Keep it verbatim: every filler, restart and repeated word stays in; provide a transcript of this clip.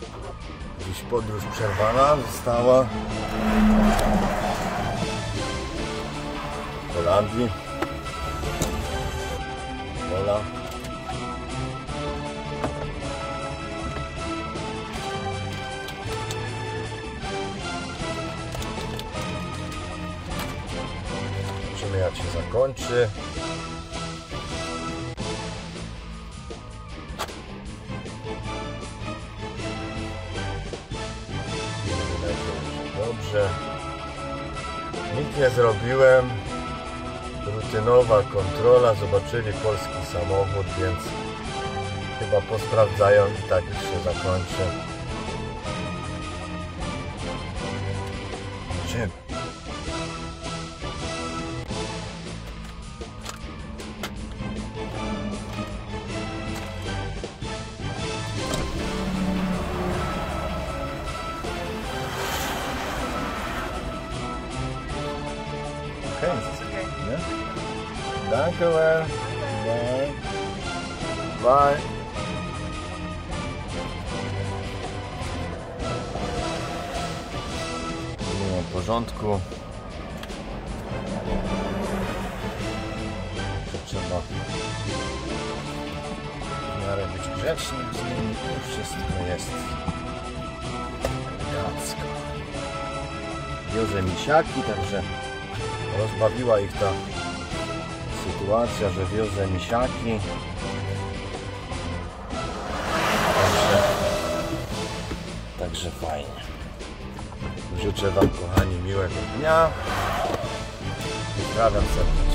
Dziś podróż przerwana została w Holandii. Pola. Zobaczymy, jak się zakończy. Dobrze. Nic nie zrobiłem. Rutynowa kontrola. Zobaczyli polski samochód, więc chyba posprawdzają i tak już się zakończy. Czym? Okay. Ja? Danke wel. Bye. Bye. Nie w porządku. Trzeba w miarę być grzecznym z nimi i wszystko jest elegancko. Wiozę misiaki, także rozbawiła ich ta sytuacja, że wiozę misiaki. Także, także fajnie. Życzę Wam, kochani, miłego dnia. Pozdrawiam serdecznie.